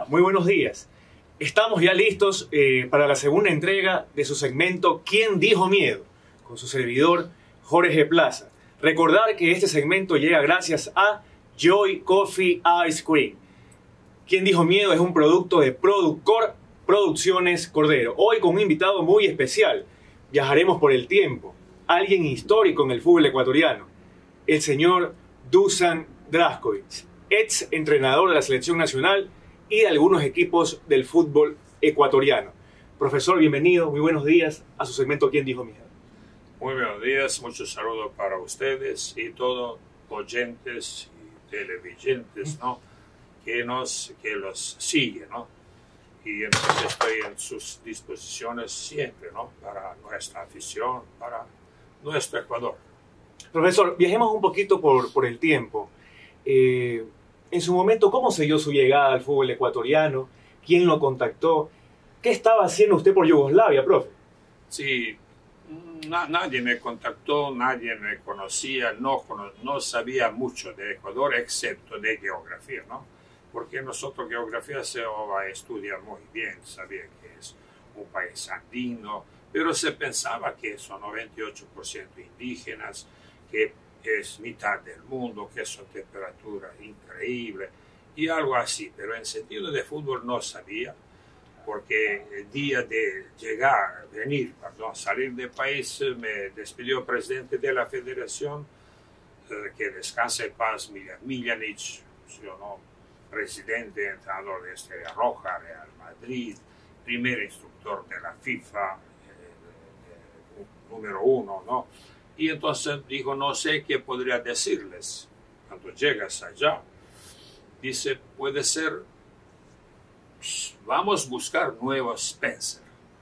muy buenos días. Estamos ya listos para la segunda entrega de su segmento ¿Quién dijo miedo? Con su servidor Jorge Plaza. Recordar que este segmento llega gracias a Joy Coffee Ice Cream. ¿Quién dijo miedo? Es un producto de Productor Producciones Cordero. Hoy con un invitado muy especial. Viajaremos por el tiempo. Alguien histórico en el fútbol ecuatoriano. El señor Dusan Drašković, ex entrenador de la selección nacional y de algunos equipos del fútbol ecuatoriano. Profesor, bienvenido, muy buenos días a su segmento ¿Quién dijo miedo? Muy buenos días, muchos saludos para ustedes y todos oyentes y televidentes, ¿no? que los siguen, ¿no? Y entonces estoy en sus disposiciones siempre, ¿no? Para nuestra afición, para nuestro Ecuador. Profesor, viajemos un poquito por el tiempo. En su momento, ¿cómo se dio su llegada al fútbol ecuatoriano? ¿Quién lo contactó? ¿Qué estaba haciendo usted por Yugoslavia, profe? Sí, nadie me contactó, nadie me conocía, no sabía mucho de Ecuador, excepto de geografía, ¿no? Porque nosotros geografía se estudia muy bien, sabía que es un país andino, pero se pensaba que son 98% indígenas, que es mitad del mundo, que son temperaturas increíbles y algo así, pero en sentido de fútbol no sabía, porque el día de salir del país, me despidió el presidente de la federación, que descanse en paz, Miljanić, presidente, entrenador de Estrella Roja, Real Madrid, primer instructor de la FIFA, número 1, ¿no? Y entonces dijo, no sé qué podría decirles. Cuando llegas allá, dice, puede ser, vamos a buscar nuevo Spencer.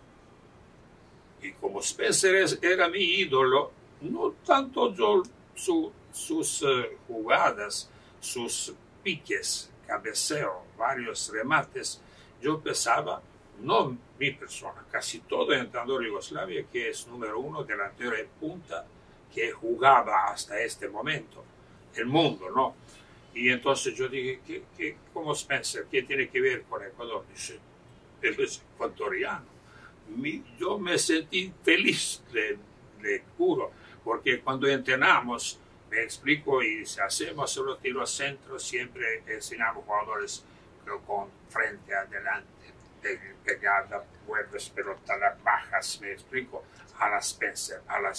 Y como Spencer era mi ídolo, no tanto yo sus jugadas, sus piques, cabeceo, varios remates, yo pensaba, no mi persona, casi todo entrenador de Yugoslavia, que es número 1, delantero de punta, que jugaba hasta este momento, el mundo, ¿no? Y entonces yo dije, ¿cómo Spencer? ¿Qué tiene que ver con Ecuador? Dice, él es ecuatoriano. Yo me sentí feliz, le juro, porque cuando entrenamos, me explico, y hacemos solo tiro centro, siempre enseñamos jugadores con frente adelante, pegada, vuelves, pelota, las bajas, me explico, a la Spencer.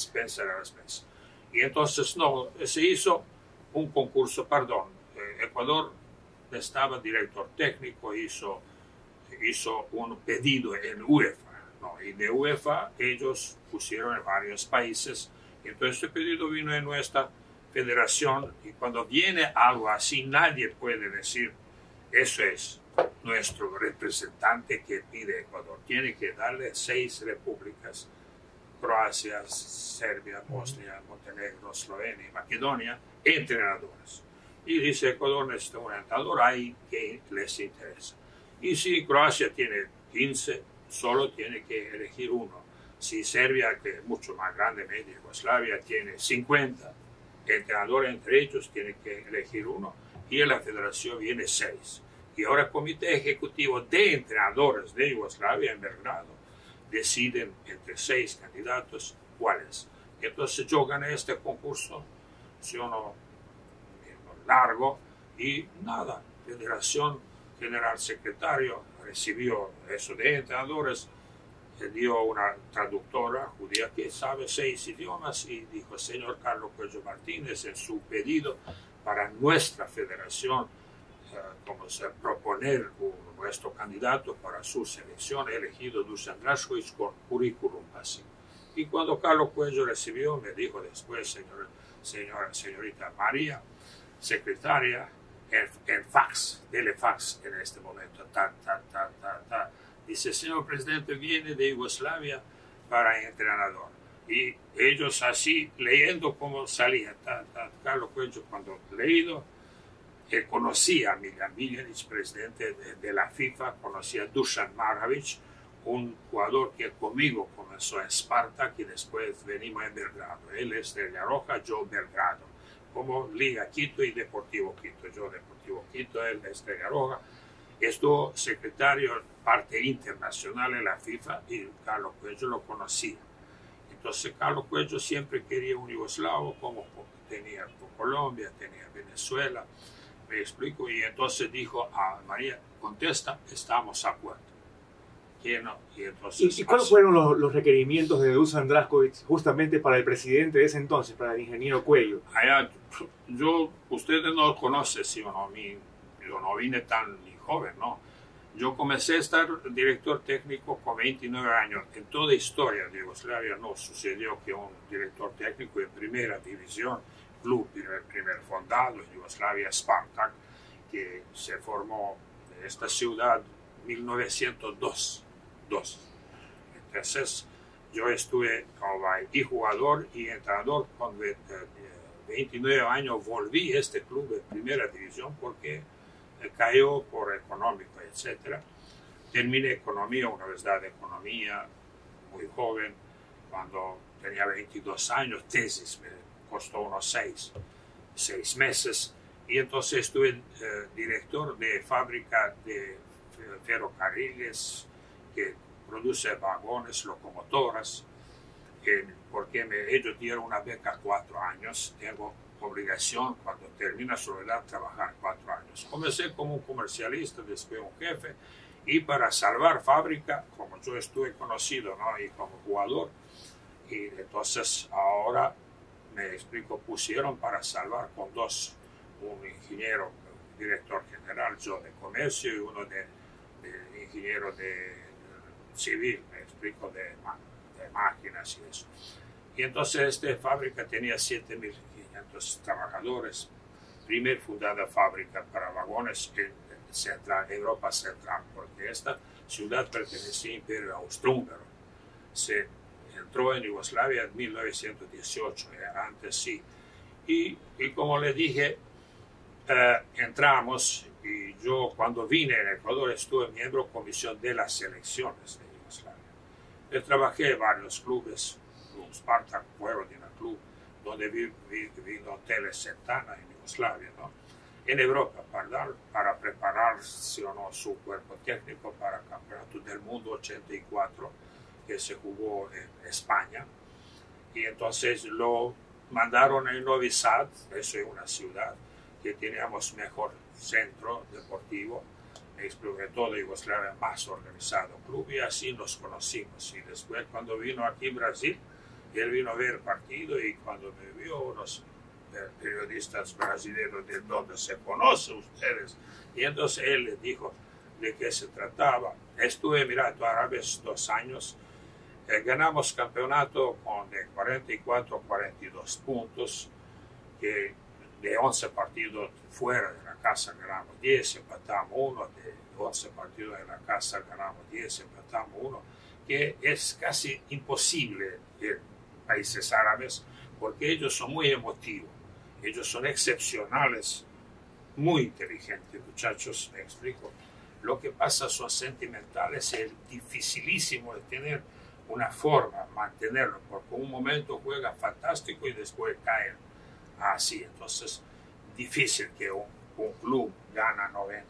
Y entonces se hizo un concurso, Ecuador estaba director técnico, hizo un pedido en UEFA, ¿no? Y de UEFA ellos pusieron en varios países, y entonces este pedido vino en nuestra federación, y cuando viene algo así, nadie puede decir, eso es nuestro representante que pide Ecuador. Tiene que darle 6 repúblicas, Croacia, Serbia, Bosnia, Montenegro, Eslovenia y Macedonia, entrenadores. Y dice, Ecuador necesita un entrenador ahí que les interesa. Y si Croacia tiene 15, solo tiene que elegir uno. Si Serbia, que es mucho más grande, media Yugoslavia, tiene 50 entrenadores entre ellos, tiene que elegir uno. Y en la federación viene 6. Y ahora el Comité Ejecutivo de Entrenadores de Yugoslavia en Belgrado deciden entre 6 candidatos cuáles. Entonces yo gané este concurso, largo, y nada, Federación General Secretario recibió eso de entrenadores, le dio una traductora judía que sabe 6 idiomas y dijo, señor Carlos Cuello Martínez, en su pedido para nuestra federación, proponer nuestro candidato para su selección, elegido Dusan Drašković con currículum así. Y cuando Carlos Cuello recibió, me dijo después, señorita María, secretaria, el fax, dele fax en este momento, dice, señor presidente, viene de Yugoslavia para entrenador. Y ellos así, leyendo cómo salía, Carlos Cuello, cuando leído, él conocía a Miljanić, presidente de la FIFA, conocía a Dusan Maravić, un jugador que conmigo comenzó en Spartak y después venimos en Belgrado. Él es de Estrella Roja, yo Belgrado, como Liga Quito y Deportivo Quito. Yo Deportivo Quito, él de Estrella Roja. Estuvo secretario parte internacional en la FIFA y Carlos Cuello lo conocía. Entonces Carlos Cuello siempre quería un yugoslavo, como tenía Colombia, tenía Venezuela, me explico, y entonces dijo a María, contesta, estamos a acuerdo. ¿Y cuáles fueron los requerimientos de Dusan Drašković justamente para el presidente de ese entonces, para el ingeniero Cuello? Ustedes no conocen, ¿sí o no? Yo no vine tan joven, ¿no? Yo comencé a estar director técnico con 29 años. En toda historia de Yugoslavia no sucedió que un director técnico en primera división, club primer fundado en Yugoslavia, Spartak, que se formó en esta ciudad en 1902. Entonces, yo estuve y jugador y entrenador con 29 años. Volví a este club de primera división porque cayó por económico, etc. Terminé economía, universidad de economía, muy joven, cuando tenía 22 años, tesis, me costó unos 6 meses, y entonces estuve director de fábrica de ferrocarriles que produce vagones, locomotoras, porque ellos dieron una beca 4 años, tengo obligación cuando termina su edad trabajar 4 años. Comencé como un comercialista, después un jefe, y para salvar fábrica, como yo estuve conocido, ¿no? Y como jugador, y entonces ahora me explico, pusieron para salvar con 2, un ingeniero, director general, yo de comercio, y uno de ingeniero de civil, me explico, de máquinas y eso. Y entonces esta fábrica tenía 7.500 trabajadores, primer fundada fábrica para vagones en Europa Central, porque esta ciudad pertenecía al Imperio Austrohúngaro. Se entró en Yugoslavia en 1918, antes sí. Y como le dije, entramos, y yo cuando vine en Ecuador estuve miembro de comisión de las selecciones de Yugoslavia. Trabajé en varios clubes, Club Spartak, Vojvodina Club, donde vino Tele Santana en Yugoslavia, ¿no? En Europa, para preparar o no, su cuerpo técnico para el Campeonato del Mundo 84, que se jugó en España. Y entonces lo mandaron a Novi Sad, eso es una ciudad que teníamos mejor centro deportivo, sobre todo Yugoslavia, más organizado club, y así nos conocimos. Y después, cuando vino aquí en Brasil, él vino a ver el partido, y cuando me vio, unos periodistas brasileños de donde se conocen ustedes, y entonces él le dijo de qué se trataba. Estuve en Emiratos Árabes 2 años, ganamos campeonato con de 44-42 puntos, que de 11 partidos fuera de la casa ganamos 10, empatamos 1, de 11 partidos en la casa ganamos 10, empatamos 1, que es casi imposible en países árabes, porque ellos son muy emotivos, ellos son excepcionales, muy inteligentes, muchachos, me explico. Lo que pasa son sentimentales, es dificilísimo de tener una forma, mantenerlo, porque un momento juega fantástico y después cae así. Entonces, difícil que un club gana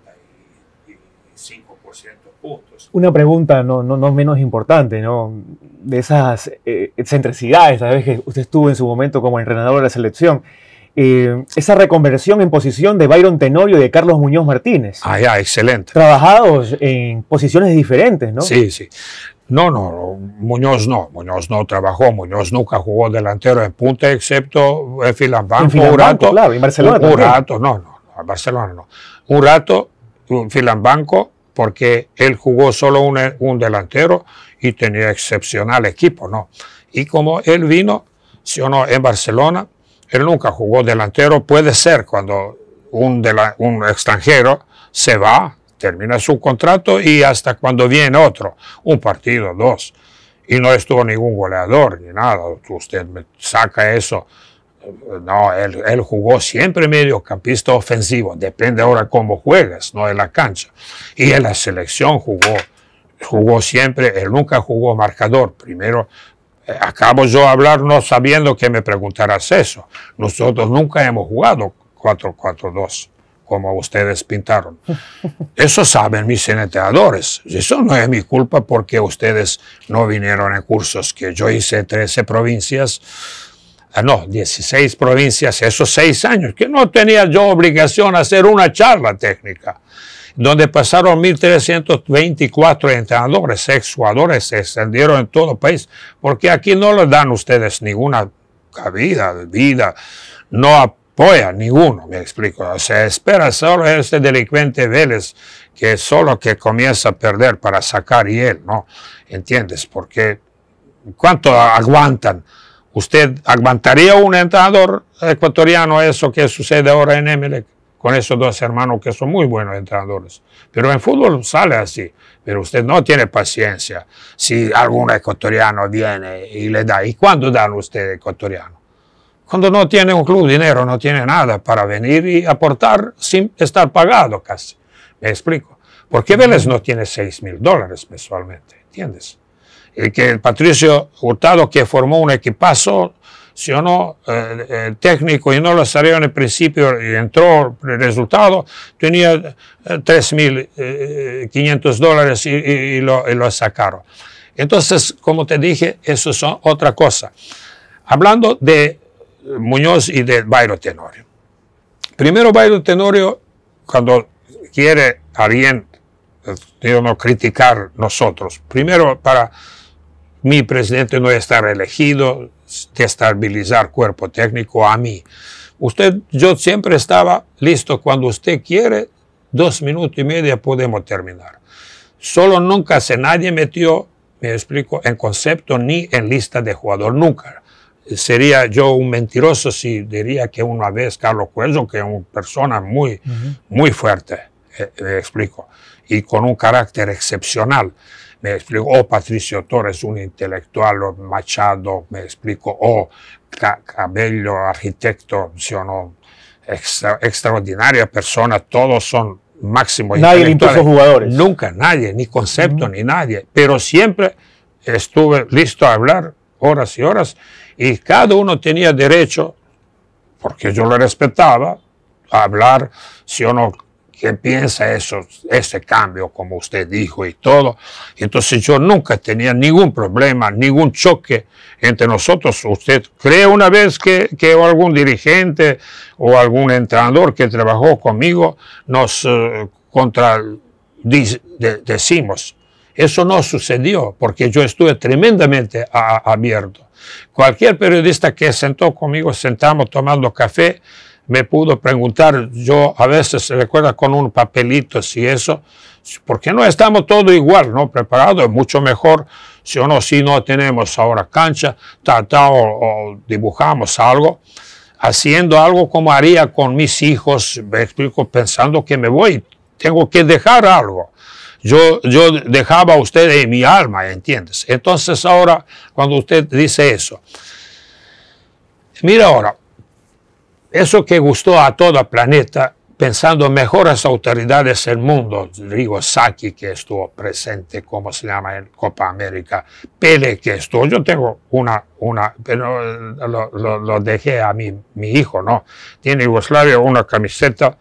95% puntos. Una pregunta no menos importante, ¿no? De esas excentricidades, tal vez que usted estuvo en su momento como entrenador de la selección, esa reconversión en posición de Byron Tenorio y de Carlos Muñoz Martínez. Ah, ya, excelente. Trabajados en posiciones diferentes, ¿no? Sí, sí. No, Muñoz no trabajó, Muñoz nunca jugó delantero en punta, excepto en Filambanco, un rato. Claro, en Barcelona un rato, en Barcelona no. Un rato, en Filambanco, porque él jugó solo un delantero y tenía excepcional equipo, ¿no? Y como él vino, sí o no, en Barcelona, él nunca jugó delantero. Puede ser cuando un extranjero se va, termina su contrato y hasta cuando viene otro, un partido, 2, y no estuvo ningún goleador ni nada. Usted me saca eso. No, él jugó siempre mediocampista ofensivo, depende ahora cómo juegas, no en la cancha. Y en la selección jugó siempre, él nunca jugó marcador. Primero, acabo yo de hablar no sabiendo que me preguntaras eso. Nosotros nunca hemos jugado 4-4-2. como ustedes pintaron. Eso saben mis entrenadores. Eso no es mi culpa porque ustedes no vinieron en cursos que yo hice 13 provincias. No, 16 provincias, esos 6 años, que no tenía yo obligación de hacer una charla técnica, donde pasaron 1.324 entrenadores, exjugadores, se extendieron en todo el país, porque aquí no les dan ustedes ninguna vida, no apoyan ninguno, me explico. Se espera solo este delincuente Vélez, que solo que comienza a perder para sacar y él, ¿no? ¿Entiendes? Porque ¿cuánto aguantan? ¿Usted aguantaría un entrenador ecuatoriano eso que sucede ahora en Emelec? Con esos dos hermanos que son muy buenos entrenadores. Pero en fútbol sale así. Pero usted no tiene paciencia. Si algún ecuatoriano viene y le da. ¿Y cuándo dan usted ecuatoriano? Cuando no tiene un club dinero, no tiene nada para venir y aportar sin estar pagado casi. ¿Me explico? Porque Vélez no tiene $6.000 mensualmente. ¿Entiendes? Y que el Patricio Hurtado, que formó un equipazo, si o no, el técnico, y no lo salió en el principio, y entró el resultado, tenía $3.500 y lo sacaron. Entonces, como te dije, eso es otra cosa. Hablando de Muñoz y de Bayro Tenorio. Primero, Bayro Tenorio, cuando quiere alguien no criticar nosotros, primero para mi presidente no estar elegido, destabilizar cuerpo técnico a mí. Yo siempre estaba listo cuando usted quiere, 2 minutos y medio podemos terminar. Solo nunca nadie metió, me explico, en concepto ni en lista de jugador, nunca. Sería yo un mentiroso si diría que una vez Carlos Cuello, que es una persona muy fuerte, me explico, y con un carácter excepcional. Me explico, o Patricio Torres, un intelectual, o Machado, me explico, o Cabello, arquitecto, no, extraordinaria persona, todos son máximos intelectuales. Nadie le impuso jugadores. Nunca, nadie, ni concepto, ni nadie, pero siempre estuve listo a hablar horas y horas, y cada uno tenía derecho, porque yo le respetaba, a hablar, si o no, que piensa ese cambio, como usted dijo y todo. Entonces yo nunca tenía ningún problema, ningún choque entre nosotros. ¿Usted cree una vez que algún dirigente o algún entrenador que trabajó conmigo nos decimos? Eso no sucedió porque yo estuve tremendamente abierto. Cualquier periodista que sentó conmigo, sentamos tomando café, me pudo preguntar, yo a veces se recuerda con un papelito si eso, porque no estamos todos igual, ¿no? Preparados, es mucho mejor si no tenemos ahora cancha, o dibujamos algo, haciendo algo como haría con mis hijos, me explico, pensando que me voy, tengo que dejar algo. Yo dejaba a usted en mi alma, ¿entiendes? Entonces ahora, cuando usted dice eso, mira ahora, eso que gustó a todo el planeta, pensando mejores autoridades del mundo, digo Saki, que estuvo presente, como se llama en Copa América, Pele, que estuvo, yo tengo pero lo dejé a mi hijo, ¿no? Tiene Yugoslavia una camiseta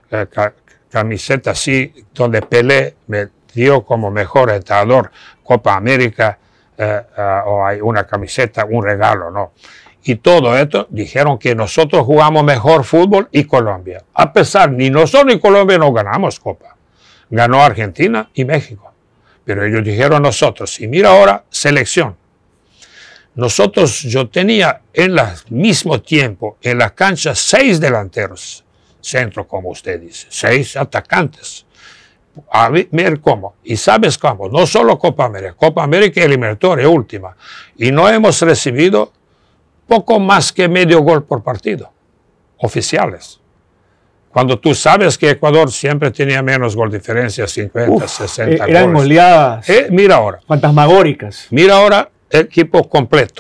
así, donde Pelé me dio como mejor entrenador Copa América, o hay una camiseta, un regalo, ¿no? Y todo esto dijeron que nosotros jugamos mejor fútbol y Colombia. A pesar, ni nosotros ni Colombia no ganamos Copa. Ganó Argentina y México. Pero ellos dijeron nosotros. Y mira ahora, selección. Nosotros, yo tenía en el mismo tiempo en la cancha 6 delanteros. Centro, como usted dice. 6 atacantes. A ver cómo. Y sabes cómo. No solo Copa América eliminatoria última. Y no hemos recibido poco más que medio gol por partido, oficiales. Cuando tú sabes que Ecuador siempre tenía menos gol diferencia, 50, 60 goles. Eran goleadas. Mira ahora. Fantasmagóricas. Mira ahora el equipo completo.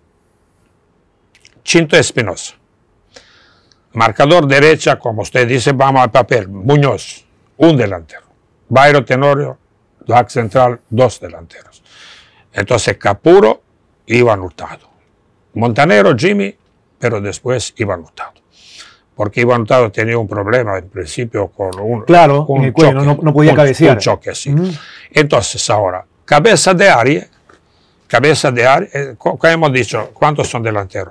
Chinto Espinosa. Marcador derecha, como usted dice, vamos al papel. Muñoz, un delantero. Bayro Tenorio, back central, 2 delanteros. Entonces Capuro, Iván Hurtado. Montanero, Jimmy, pero después Iván Hurtado. porque Iván Hurtado tenía un problema en principio con un, claro, un en el cuello, choque, no podía cabecear. Un choque así. Entonces ahora, cabeza de área, ¿qué hemos dicho? ¿Cuántos son delanteros?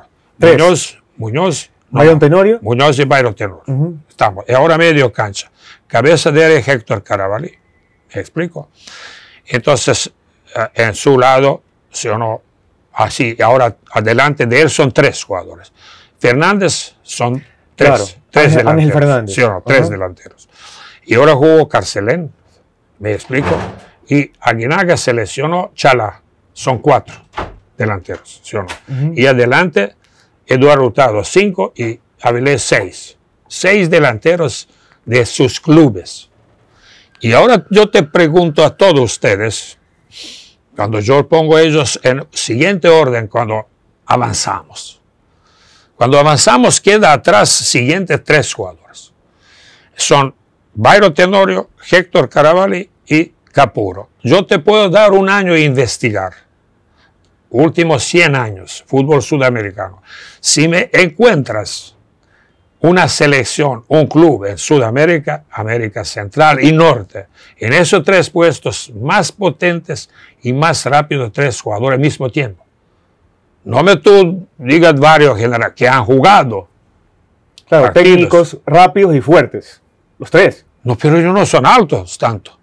Muñoz, Byron Tenorio. Muñoz y Byron Tenorio. Estamos. Y ahora medio cancha. Cabeza de área, Héctor Carabalí. ¿Me explico? Entonces, en su lado, ¿sí o no? Así, y ahora adelante de él son 3 jugadores. Fernández son 3, claro. 3 delanteros. Ángel Fernández. ¿Sí o no? 3 delanteros. Y ahora jugó Carcelén, ¿me explico? Y Aguinaga se lesionó Chalá. Son 4 delanteros, ¿sí o no? Y adelante, Eduardo Hurtado 5 y Avilés 6. 6 delanteros de sus clubes. Y ahora yo te pregunto a todos ustedes, cuando yo pongo ellos en siguiente orden, cuando avanzamos. Cuando avanzamos queda atrás siguientes 3 jugadores. Son Byron Tenorio, Héctor Carabalí y Capurro. Yo te puedo dar un año e investigar. Últimos 100 años, fútbol sudamericano. Si me encuentras una selección, un club en Sudamérica, América Central y Norte, en esos 3 puestos más potentes y más rápidos, 3 jugadores al mismo tiempo. No me tú digas varios generales que han jugado. Claro, partidos. técnicos rápidos y fuertes. Los 3. No, pero ellos no son altos tanto.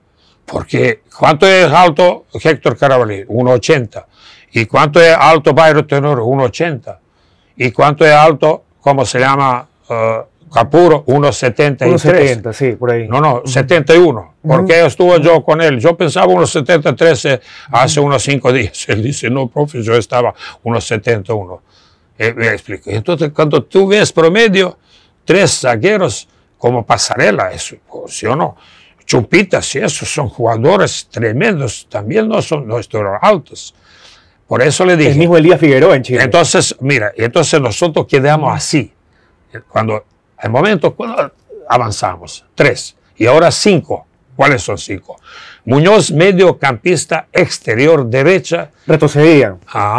Porque ¿cuánto es alto Héctor Carabalí? 1,80. ¿Y cuánto es alto Byron Tenorio? 1,80. ¿Y cuánto es alto, cómo se llama, Capurro? 1,73. 1,70, sí, por ahí. No, 71. Porque estuve yo con él. Yo pensaba 1,73 hace unos 5 días. Él dice, no, profe, yo estaba 1,71. Me explico. Entonces, cuando tú ves promedio, 3 zagueros como Pasarela, eso, ¿sí o no? Chumpitas y esos son jugadores tremendos. También no estuvieron altos. Por eso le dije. El mismo Elías Figueroa en Chile. Entonces, mira, entonces nosotros quedamos así. Cuando, en momentos, cuando avanzamos, 3. Y ahora 5. ¿Cuáles son 5? Muñoz, mediocampista exterior derecha. Retrocedían.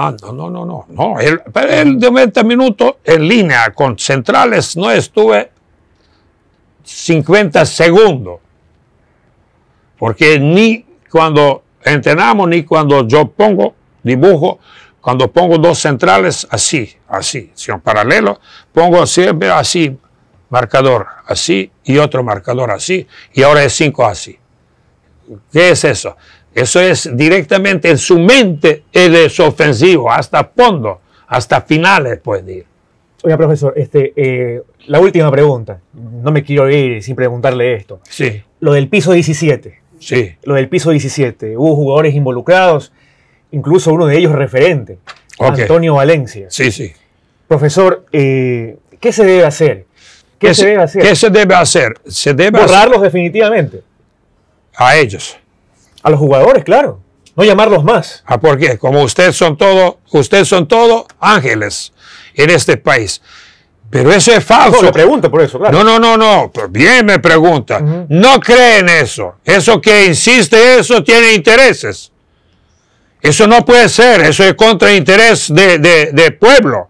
No. Él de 90 minutos en línea con centrales no estuve 50 segundos. Porque ni cuando entrenamos, ni cuando yo dibujo, cuando pongo 2 centrales, así, son paralelos, pongo siempre así, marcador así y otro marcador así, y ahora es 5 así. ¿Qué es eso? Eso es directamente en su mente, él es ofensivo, hasta fondo, hasta finales puede ir. Oiga, profesor, la última pregunta. No me quiero ir sin preguntarle esto. Sí. Lo del piso 17. Sí. Lo del piso 17. Hubo jugadores involucrados, incluso uno de ellos referente, Antonio Valencia. Sí. Profesor, ¿qué se debe hacer? ¿Qué se debe hacer? ¿Qué se debe hacer? Se debe borrarlos definitivamente. A ellos. A los jugadores, claro. No llamarlos más. ¿Por qué? Como ustedes son todos ángeles en este país. Pero eso es falso. No, le pregunto por eso, claro. No. Bien me pregunta. No creen eso. Eso que insiste, eso tiene intereses. Eso no puede ser. Eso es contra interés de pueblo.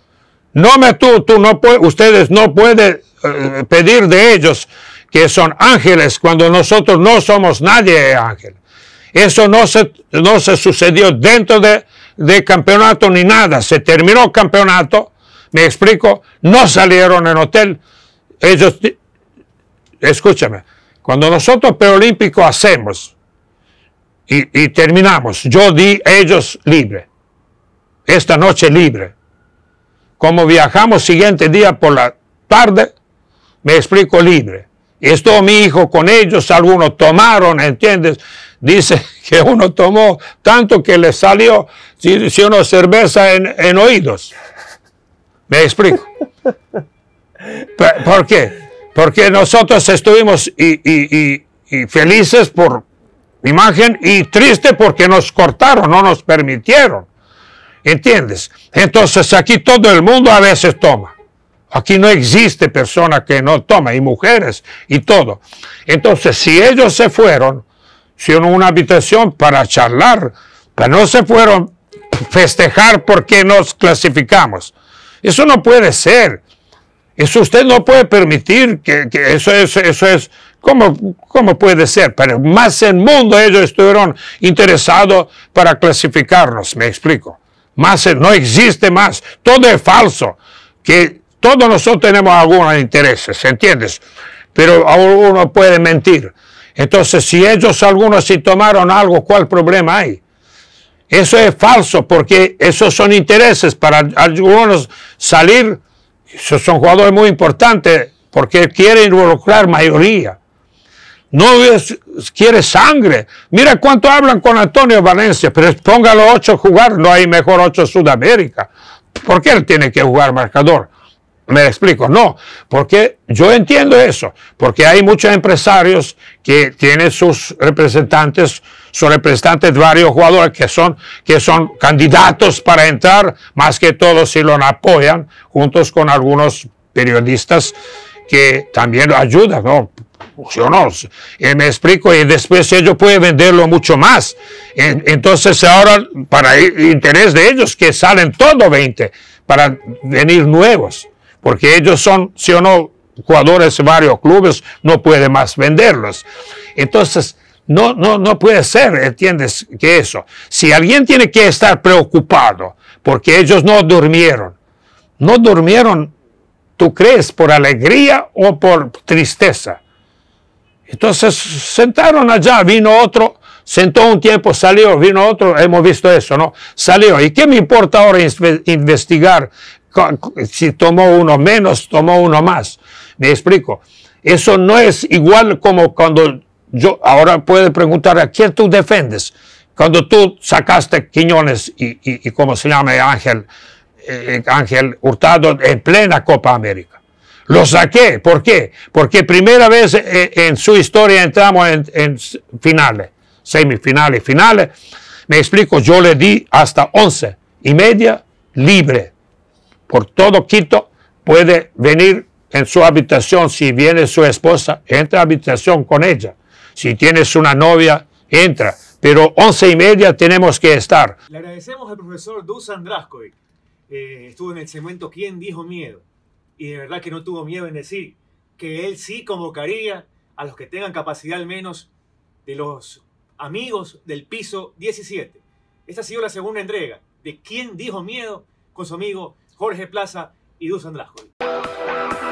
Ustedes no pueden pedir de ellos que son ángeles cuando nosotros no somos nadie ángel. Eso no se sucedió dentro de campeonato ni nada. Se terminó el campeonato. Me explico, no salieron en hotel. Ellos, escúchame, cuando nosotros preolímpico hacemos y terminamos, yo di ellos libre, esta noche libre. Como viajamos siguiente día por la tarde, me explico libre. Y estuvo mi hijo con ellos, algunos tomaron, ¿entiendes? Dice que uno tomó tanto que le salió, si una cerveza en oídos. ¿Me explico? ¿Por qué? Porque nosotros estuvimos y felices por imagen y tristes porque nos cortaron, no nos permitieron. ¿Entiendes? Entonces aquí todo el mundo a veces toma. Aquí no existe persona que no toma, y mujeres y todo. Entonces si ellos se fueron, en una habitación para charlar, pero no se fueron a festejar porque nos clasificamos. Eso no puede ser. Eso usted no puede permitir que eso es, ¿cómo puede ser? Pero más en el mundo ellos estuvieron interesados para clasificarnos, me explico. No existe más, todo es falso, que todos nosotros tenemos algunos intereses, ¿entiendes? Pero uno puede mentir. Entonces, si ellos algunos sí tomaron algo, ¿cuál problema hay? Eso es falso, porque esos son intereses para algunos salir. Esos son jugadores muy importantes porque quieren involucrar mayoría. No quiere sangre. Mira cuánto hablan con Antonio Valencia, pero póngalo 8 a jugar, no hay mejor 8 en Sudamérica. ¿Por qué él tiene que jugar marcador? Me explico, no, porque yo entiendo eso, porque hay muchos empresarios que tienen sus representantes, son representantes de varios jugadores que son candidatos para entrar, más que todo si lo apoyan, juntos con algunos periodistas que también lo ayudan, ¿no? Yo no, me explico, y después ellos pueden venderlo mucho más. Entonces ahora, para el interés de ellos, que salen todos 20 para venir nuevos. Porque ellos son, si o no, jugadores de varios clubes, no puede más venderlos. Entonces, no puede ser, ¿entiendes? Que eso. Si alguien tiene que estar preocupado porque ellos no durmieron, ¿tú crees por alegría o por tristeza? Entonces, sentaron allá, vino otro, sentó un tiempo, salió, vino otro, hemos visto eso, ¿no? Salió. ¿Y qué me importa ahora investigar? Si tomó uno menos, tomó uno más. Me explico. Eso no es igual como cuando ahora puede preguntar a quién tú defendes. Cuando tú sacaste Quiñones y ¿cómo se llama? Ángel Hurtado en plena Copa América. Lo saqué. ¿Por qué? Porque primera vez en su historia entramos en finales, semifinales, finales. Me explico. Yo le di hasta 11:30 libre. Por todo Quito puede venir en su habitación. Si viene su esposa, entra a la habitación con ella. Si tienes una novia, entra. Pero 11:30 tenemos que estar. Le agradecemos al profesor Dusan Draskovic. Estuvo en el segmento ¿Quién dijo miedo? Y de verdad que no tuvo miedo en decir que él sí convocaría a los que tengan capacidad al menos de los amigos del piso 17. Esta ha sido la segunda entrega de ¿Quién dijo miedo? Con su amigo Jorge Plaza y Dusan Draskovic.